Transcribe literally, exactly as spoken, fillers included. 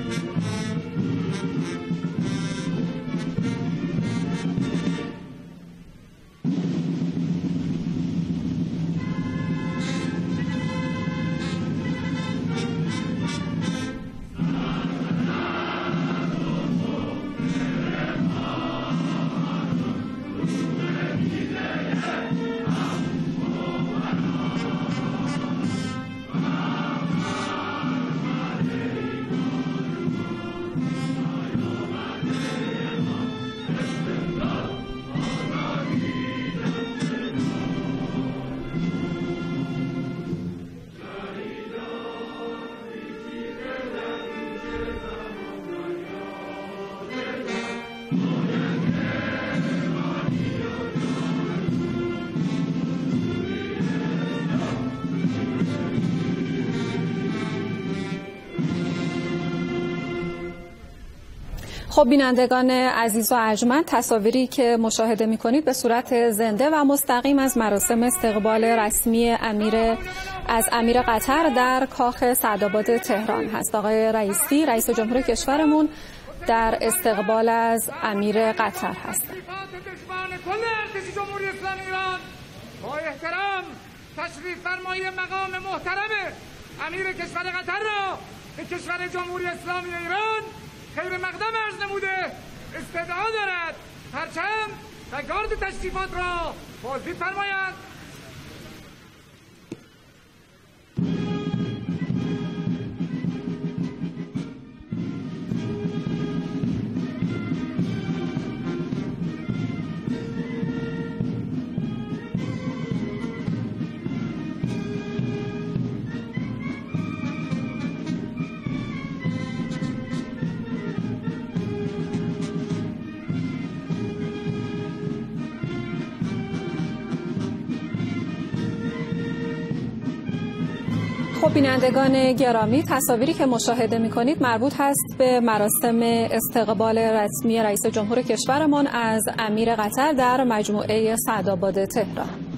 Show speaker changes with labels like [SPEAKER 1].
[SPEAKER 1] خب بینندگان عزیز و ارجمند، تصاویری که مشاهده می‌کنید به صورت زنده و مستقیم از مراسم استقبال رسمی امیر از امیر قطر در کاخ سعدآباد تهران هست. آقای رئیسی، رئیس جمهور کشورمون، در استقبال از امیر قطر هستند.
[SPEAKER 2] جمهوری اسلامی ایران با احترام تشریف فرمایی مقام محترم امیر کشور قطر را به کشور جمهوری اسلامی ایران خیر مقدم عرض نموده استدعا دارد پرچم و گارد تشریفات را بازدید فرمایند.
[SPEAKER 1] خب بینندگان گرامی، تصاویری که مشاهده می‌کنید مربوط هست به مراسم استقبال رسمی رئیس جمهور کشورمان از امیر قطر در مجموعه سعدآباد تهران.